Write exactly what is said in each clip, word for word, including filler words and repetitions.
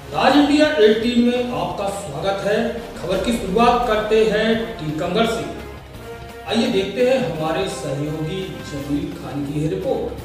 राज India अठारह में आपका स्वागत है। खबर की शुरुआत करते हैं टीकमगढ़ से। आइए देखते हैं हमारे सहयोगी जमील खान की रिपोर्ट।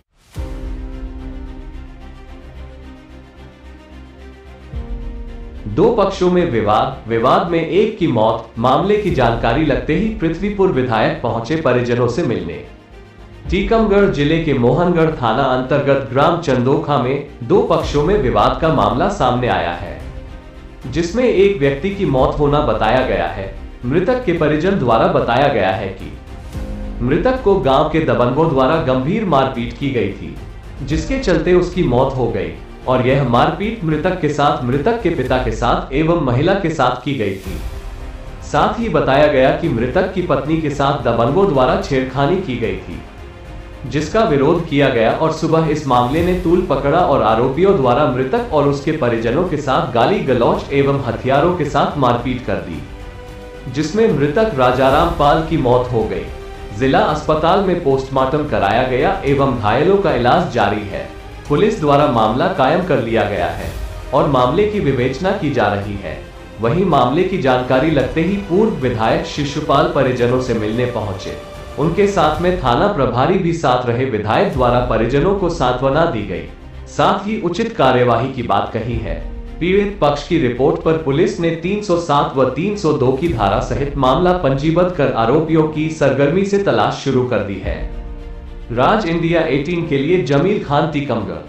दो पक्षों में विवाद विवाद में एक की मौत। मामले की जानकारी लगते ही पृथ्वीपुर विधायक पहुंचे परिजनों से मिलने। टीकमगढ़ जिले के मोहनगढ़ थाना अंतर्गत ग्राम चंदोखा में दो पक्षों में विवाद का मामला सामने आया है, जिसमें एक व्यक्ति की मौत होना बताया गया है। मृतक के परिजन द्वारा बताया गया है कि मृतक को गांव के दबंगों द्वारा गंभीर मारपीट की गई थी, जिसके चलते उसकी मौत हो गई और यह मारपीट मृतक के साथ मृतक के पिता के साथ एवं महिला के साथ की गई थी। साथ ही बताया गया कि मृतक की पत्नी के साथ दबंगों द्वारा छेड़खानी की गई थी, जिसका विरोध किया गया और सुबह इस मामले ने तूल पकड़ा और आरोपियों द्वारा मृतक और उसके परिजनों के साथ गाली गलौज एवं हथियारों के साथ मारपीट कर दी, जिसमें मृतक राजाराम पाल की मौत हो गई। जिला अस्पताल में पोस्टमार्टम कराया गया एवं घायलों का इलाज जारी है। पुलिस द्वारा मामला कायम कर लिया गया है और मामले की विवेचना की जा रही है। वहीं मामले की जानकारी लगते ही पूर्व विधायक शिशुपाल परिजनों से मिलने पहुंचे। उनके साथ में थाना प्रभारी भी साथ रहे। विधायक द्वारा परिजनों को सांत्वना दी गई, साथ ही उचित कार्यवाही की बात कही है। पीड़ित पक्ष की रिपोर्ट पर पुलिस ने तीन सौ सात व तीन सौ दो की धारा सहित मामला पंजीबद्ध कर आरोपियों की सरगर्मी से तलाश शुरू कर दी है। राज इंडिया अठारह के लिए जमील खान, टीकमगढ़।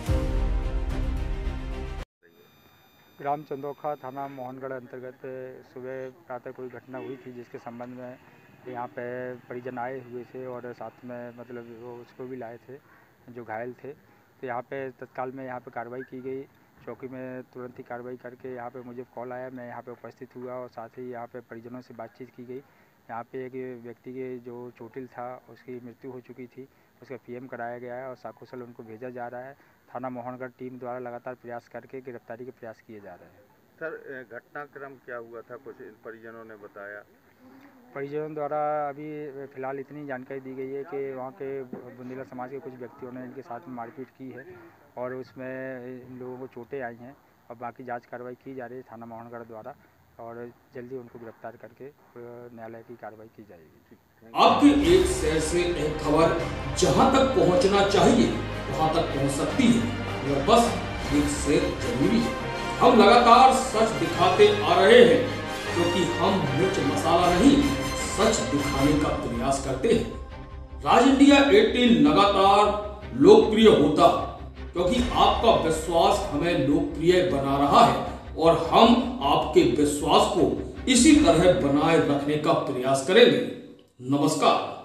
ग्राम चंदोखा थाना मोहनगढ़ अंतर्गत सुबह प्रातः कोई घटना हुई थी, जिसके संबंध में यहाँ पे परिजन आए हुए थे और साथ में मतलब वो उसको भी लाए थे जो घायल थे। तो यहाँ पे तत्काल में यहाँ पे कार्रवाई की गई। चौकी में तुरंत ही कार्रवाई करके यहाँ पे मुझे कॉल आया, मैं यहाँ पे उपस्थित हुआ और साथ ही यहाँ पे परिजनों से बातचीत की गई। यहाँ पे एक व्यक्ति के जो चोटिल था उसकी मृत्यु हो चुकी थी, उसका पीएम कराया गया है और सकुशल उनको भेजा जा रहा है। थाना मोहनगढ़ टीम द्वारा लगातार प्रयास करके गिरफ्तारी के प्रयास किए जा रहे हैं। सर, घटनाक्रम क्या हुआ था, कुछ परिजनों ने बताया? परिजनों द्वारा अभी फिलहाल इतनी जानकारी दी गई है कि वहाँ के बुंदेला समाज के कुछ व्यक्तियों ने इनके साथ मारपीट की है और उसमें इन लोगों को चोटें आई हैं और बाकी जांच कार्रवाई की जा रही है थाना मोहनगढ़ द्वारा और जल्दी उनको गिरफ्तार करके न्यायालय की कार्रवाई की जाएगी। आपके एक शहर से एक खबर जहां तक पहुंचना चाहिए वहां तक पहुंच सकती है, यह बस एक शेयर जरूरी है। हम लगातार सच दिखाते आ रहे हैं, क्योंकि हम मिर्च मसाला नहीं, सच दिखाने का प्रयास करते हैं। राज इंडिया अठारह लगातार लोकप्रिय होता, क्योंकि आपका विश्वास हमें लोकप्रिय बना रहा है और हम आपके विश्वास को इसी तरह बनाए रखने का प्रयास करेंगे। नमस्कार।